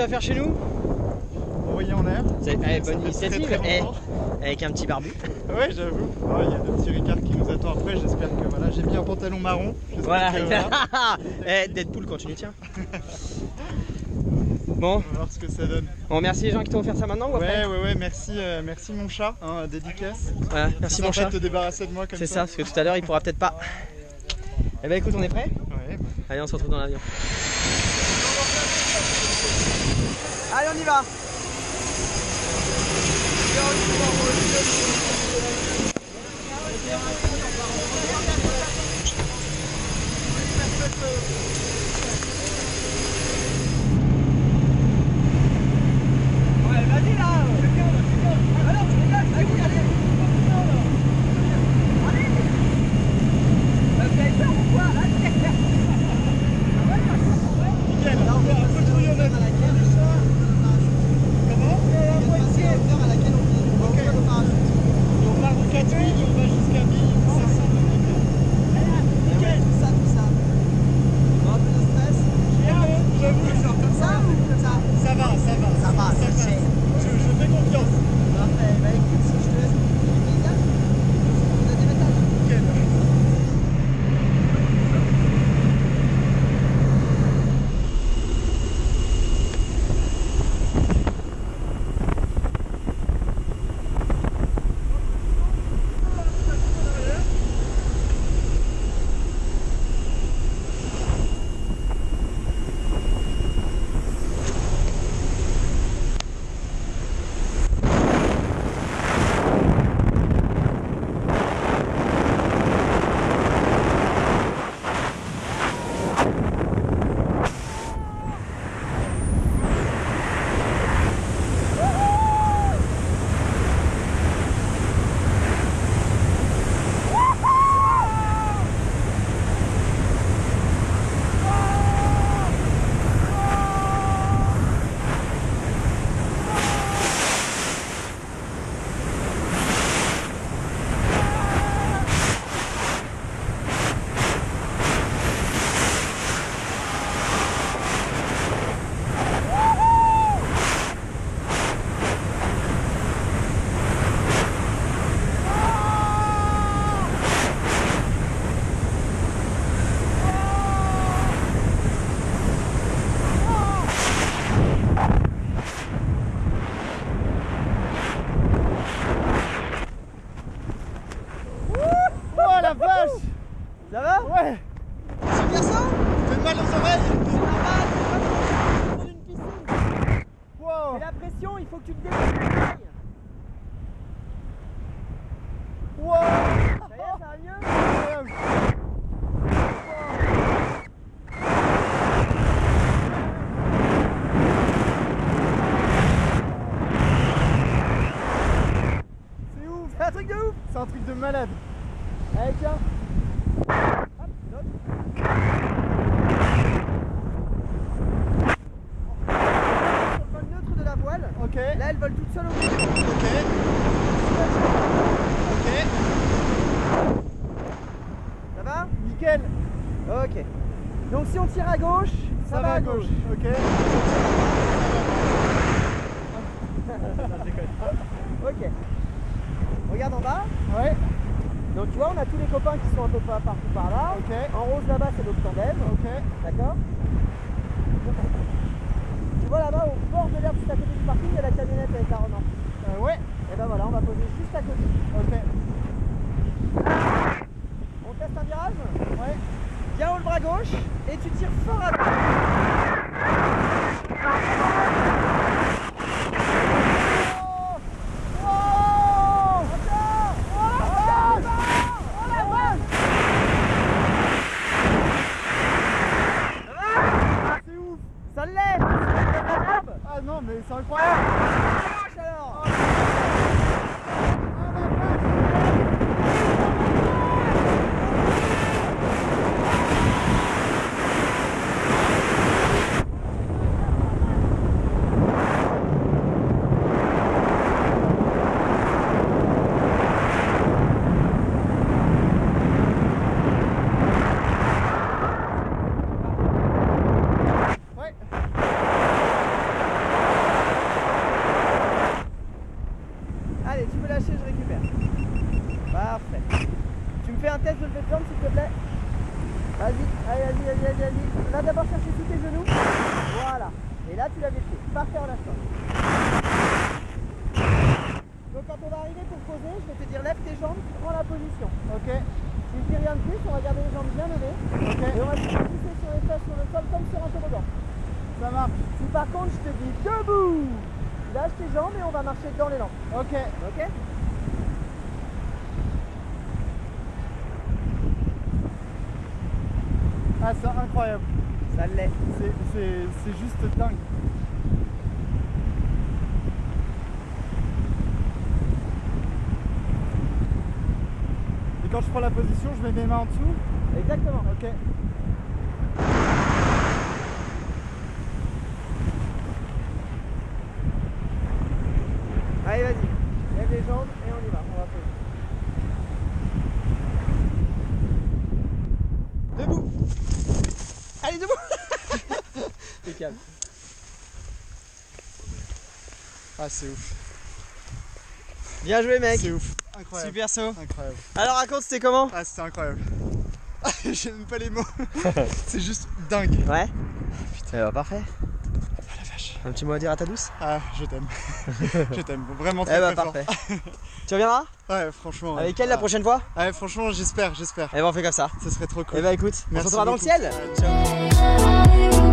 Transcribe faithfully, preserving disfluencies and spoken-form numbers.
faire chez nous? Envoyer en l'air. C'est eh, bonne initiative, très, très eh, avec un petit barbu. Ouais, j'avoue. Il oh, y a le petit Ricard qui nous attend après. J'espère que voilà, j'ai mis un pantalon marron. Voilà. Que, voilà. eh, Deadpool continue, tiens. Bon. On va voir ce que ça donne. On remercie les gens qui t'ont offert ça maintenant ou après? Ouais, ouais, ouais. Merci, euh, merci mon chat. Hein, dédicace. Voilà, merci mon chat. De te débarrasser de moi comme ça. C'est ça, parce que tout à l'heure il pourra peut-être pas. Eh ben écoute, on est prêt? Ouais. Bah. Allez, on se retrouve dans l'avion. Allez, on y va. Ouais, vas-y là. Alors, allez, allez. Vous avez peur ou quoi? Nickel, un peu de bouillonnette. Comment? La moitié à laquelle on vit. Ok. On part de quatre mille et on va jusqu'à mille cinq cents. Nickel. Tout ça, tout ça. Un peu de stress. J'avoue. Comme ça ou comme ça? Ça va, ça va. Ça va, ça va. Je, je fais confiance. Parfait. Bah écoute, si je te laisse plaisir, on a des méthodes. Nickel. La vache! Ça va? Ouais! C'est bien ça? T'as mal aux oreilles? C'est normal, c'est pas dans une piscine. Wow! C'est la pression, il faut que tu te débrouilles. Wow! Ça y est, ça va mieux? C'est ouf! C'est un truc de ouf! C'est un truc de malade! Allez, tiens. Hop, l'autre. Sur le vol neutre de la voile. Ok. Là, elle vole toute seule au bout. Ok. Ok. Ça va? Nickel! Ok. Donc si on tire à gauche, ça, Ça va va à gauche. Ok. Ok. Regarde en bas. Ouais. Donc tu vois, on a tous les copains qui sont un peu par- partout par là. Ok. En rose là-bas, c'est notre tandem. Ok. D'accord? Tu vois là-bas, au bord de l'herbe, juste à côté du parking, il y a la camionnette avec la Renault. Euh, ouais. Et ben voilà, on va poser juste à côté. Ok. On teste un virage? Ouais. Viens haut le bras gauche et tu tires fort à droite. Ça l'est! Ah non, mais c'est incroyable! Alors. changer de jambe s'il te plaît. Vas-y, allez, vas-y, vas-y, vas-y, vas-y. Va d'abord chercher tous tes genoux. Voilà. Et là, tu l'avais fait. Parfait en instant. Donc quand on va arriver pour poser, je vais te dire lève tes jambes, tu prends la position. Ok. Si je dis rien de plus, on va garder les jambes bien levées. Ok. Et on va se pousser sur les fesses sur le sol comme sur un toboggan. Ça marche. Si par contre je te dis debout, lâche tes jambes et on va marcher dans les lampes. Ok. Ok. Ah, c'est incroyable. Ça l'est. C'est juste dingue. Et quand je prends la position, je mets mes mains en dessous? Exactement. Ok. Allez, vas-y. Lève les jambes et on y va. On va poser. Debout. Allez, debout. T'es calme. Ah, c'est ouf. Bien joué, mec. C'est ouf. Incroyable. Super saut. Incroyable. Alors, raconte, c'était comment? Ah, c'était incroyable. J'ai même pas les mots. C'est juste dingue. Ouais. Putain, bah, parfait. Oh la vache. Un petit mot à dire à ta douce? Ah, je t'aime. Je t'aime. Vraiment très, Eh bah, très parfait. fort. Tu reviendras? Ouais, franchement. Avec ouais. elle la Ah. prochaine fois? Ouais, franchement, j'espère, j'espère. Eh bah, on fait comme ça. Ça serait trop cool. Eh bah, écoute, on se Merci retrouvera dans le beaucoup. ciel. Ouais, ciao.